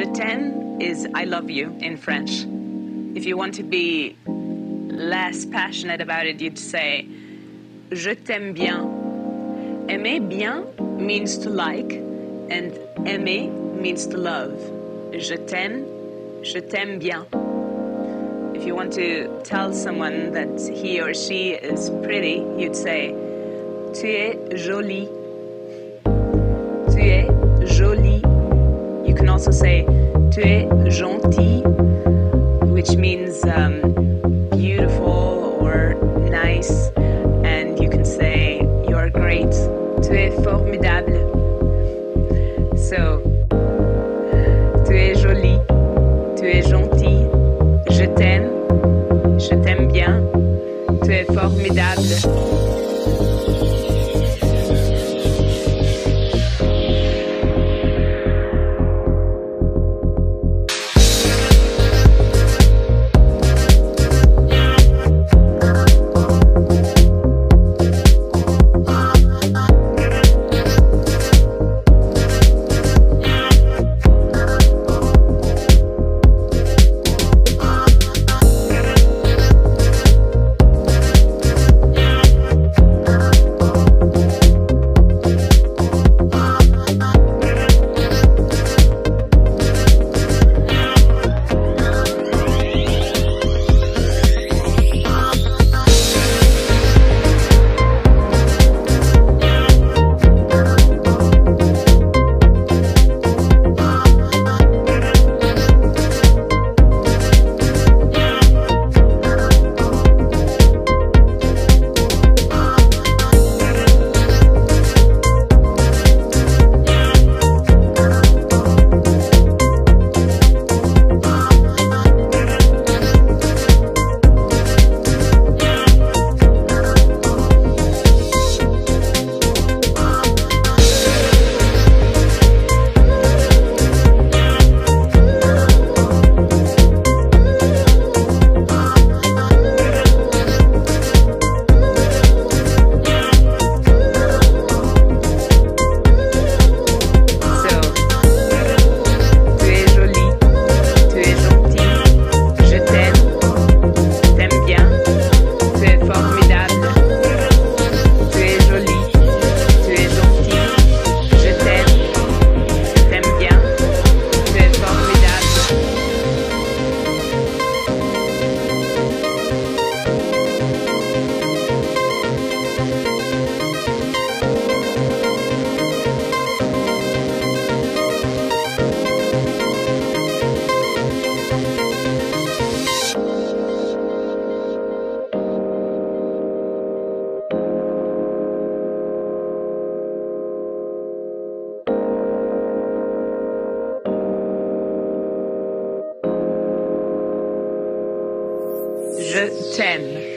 t'aime is I love you in French. If you want to be less passionate about it, you'd say je t'aime bien. Aimer bien means to like, and aimer means to love. Je t'aime bien. If you want to tell someone that he or she is pretty, you'd say tu es jolie. Tu es jolie. You can also say tu es gentil, which means beautiful or nice, and you can say you're great. Tu es formidable. So, tu es jolie, tu es gentil, je t'aime bien, tu es formidable. Je t'aime.